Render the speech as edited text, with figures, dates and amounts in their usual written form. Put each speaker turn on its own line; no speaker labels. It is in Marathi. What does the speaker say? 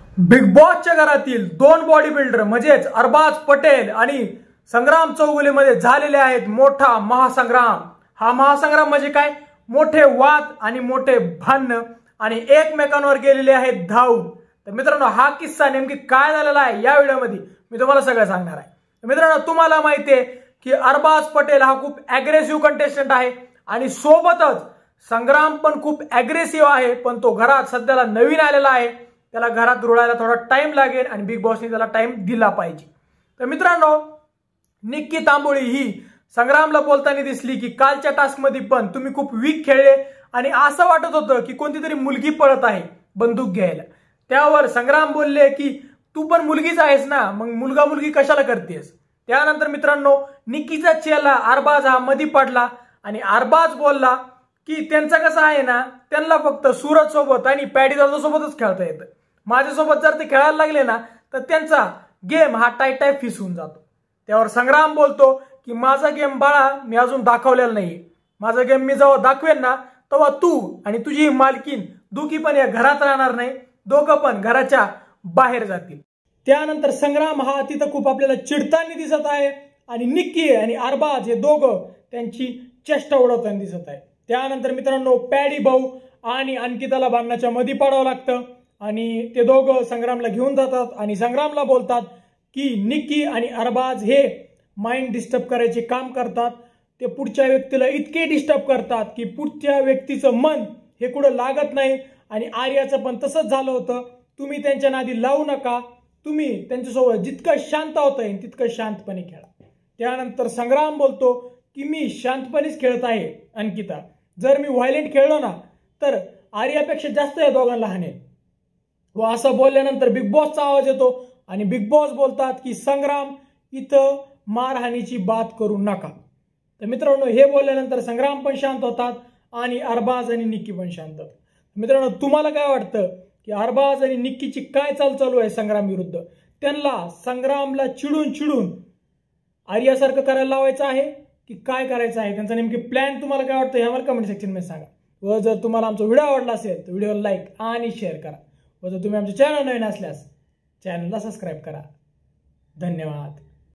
बिग बॉसच्या घरातील दोन बॉडी बिल्डर म्हणजेच अरबाज पटेल आणि संग्राम चौगुलेमध्ये झालेले आहेत मोठा महासंग्राम। हा महासंग्राम म्हणजे काय, मोठे वाद आणि मोठे भांडण आणि एकमेकांवर गेलेले आहेत धावून। तर मित्रांनो, हा किस्सा नेमकी काय झालेला आहे या व्हिडिओमध्ये मी तुम्हाला सगळं सांगणार आहे। तर मित्रांनो, तुम्हाला माहिती आहे की अरबाज पटेल हा खूप अग्रेसिव्ह कंटेस्टंट आहे आणि सोबतच संग्राम पण खूप अग्रेसिव्ह आहे, पण तो घरात सध्याला नवीन आलेला आहे, त्याला घरात रुळायला थोडा टाइम लागेल आणि बिग बॉसने त्याला टाइम दिला पाहिजे। तर मित्रांनो, निक्की तांबोळी ही संग्रामला बोलताना दिसली की कालच्या टास्क मध्ये पण तुम्ही खूप वीक खेळले आणि असं वाटत होतं की कोणती तरी मुलगी पळत आहे बंदूक घ्यायला। त्यावर संग्राम बोलले की तू पण मुलगीच आहेस ना, मग मुलगा मुलगी कशाला करतेस। त्यानंतर मित्रांनो, निक्कीचा चेला अरबाज हा मधी पडला आणि अरबाज बोलला की त्यांचं कसं आहे ना, त्यांना फक्त सूरज सोबत आणि पॅडी दादा सोबतच खेळता येतं, माझ्यासोबत जर ते खेळायला लागले ना तर त्यांचा गेम हा टाय फिस होऊन जातो। त्यावर संग्राम बोलतो की माझा गेम बाळा मी अजून दाखवलेला नाहीये, माझा गेम मी जेव्हा दाखवेन ना तेव्हा तू आणि तुझी मालकीन दोघी पण या घरात राहणार नाही, दोघं पण घराच्या बाहेर जातील। त्यानंतर संग्राम हा तिथं खूप आपल्याला चिडताना दिसत आहे आणि निक्की आणि अरबाज हे दोघं त्यांची चेष्टा उडवताना दिसत आहे। त्यानंतर मित्रांनो, पॅडी भाऊ आणि अंकिताला भांडणाच्या मध्ये पडावं लागतं आणि ते दोघं संग्रामला घेऊन जातात आणि संग्रामला बोलतात की निक्की आणि अरबाज हे माइंड डिस्टर्ब करायचे काम करतात, ते पुढच्या व्यक्तीला इतके डिस्टर्ब करतात की पुढच्या व्यक्तीचं मन हे कुठं लागत नाही आणि आर्याचं पण तसंच झालं होतं, तुम्ही त्यांच्या नादी लावू नका, तुम्ही त्यांच्यासोबत जितकं शांत होता येईल तितकं शांतपणे खेळा। त्यानंतर संग्राम बोलतो की मी शांतपणेच खेळत आहे अंकिता, जर मी व्हायलेंट खेळलो ना तर आर्यापेक्षा जास्त या दोघांना हाणेल। व असं बोलल्यानंतर बिग बॉसचा आवाज येतो आणि बिग बॉस बोलतात की संग्राम इथं मारहाणीची बात करू नका। तर मित्रांनो, हे बोलल्यानंतर संग्राम पण शांत होतात आणि अरबाज आणि निक्की पण शांत होतात। मित्रांनो, तुम्हाला काय वाटतं की अरबाज आणि निक्कीची काय चालू आहे संग्राम विरुद्ध, त्यांना संग्रामला चिडून आर्यासारखं करायला लावायचं आहे की काय करायचं आहे, त्यांचा नेमकी प्लॅन तुम्हाला काय वाटतं हे आम्हाला कमेंट सेक्शन मध्ये सांगा। व जर तुम्हाला आमचा व्हिडिओ आवडला असेल तर व्हिडिओला लाईक आणि शेअर करा व जर तुम्ही आमच्या चॅनल नवीन असल्यास चॅनलला सबस्क्राईब करा। धन्यवाद।